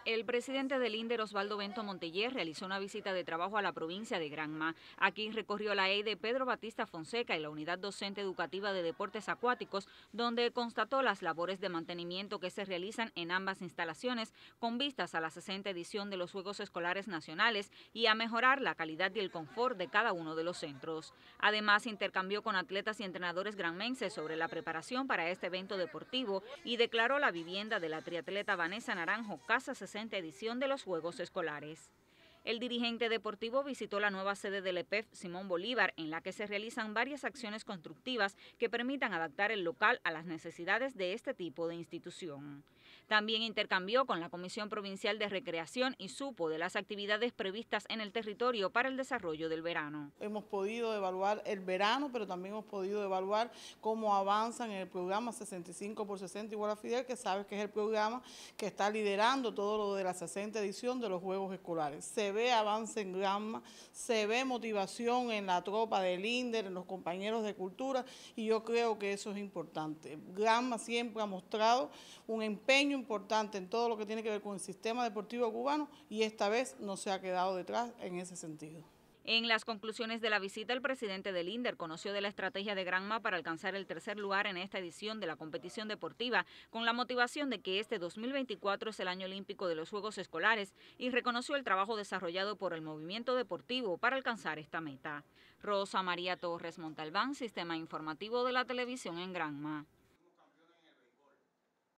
El presidente del INDER, Osvaldo Bento Monteller, realizó una visita de trabajo a la provincia de Granma. Aquí recorrió la EIDE Pedro Batista Fonseca y la Unidad Docente Educativa de Deportes Acuáticos, donde constató las labores de mantenimiento que se realizan en ambas instalaciones con vistas a la 60ª edición de los Juegos Escolares Nacionales y a mejorar la calidad y el confort de cada uno de los centros. Además, intercambió con atletas y entrenadores granmenses sobre la preparación para este evento deportivo y declaró la vivienda de la triatleta Vanessa Naranjo Casa 60 edición de los Juegos Escolares. El dirigente deportivo visitó la nueva sede del EPEF Simón Bolívar, en la que se realizan varias acciones constructivas que permitan adaptar el local a las necesidades de este tipo de institución. También intercambió con la Comisión Provincial de Recreación y supo de las actividades previstas en el territorio para el desarrollo del verano. Hemos podido evaluar el verano, pero también hemos podido evaluar cómo avanzan en el programa 65 por 60 igual a Fidel, que sabes que es el programa que está liderando todo lo de la 60ª edición de los Juegos Escolares. Se ve avance en Granma, se ve motivación en la tropa del INDER, en los compañeros de cultura, y yo creo que eso es importante. Granma siempre ha mostrado un empeño importante en todo lo que tiene que ver con el sistema deportivo cubano y esta vez no se ha quedado detrás en ese sentido. En las conclusiones de la visita, el presidente del INDER conoció de la estrategia de Granma para alcanzar el tercer lugar en esta edición de la competición deportiva, con la motivación de que este 2024 es el año olímpico de los Juegos Escolares, y reconoció el trabajo desarrollado por el movimiento deportivo para alcanzar esta meta. Rosa María Torres Montalbán, Sistema Informativo de la Televisión en Granma.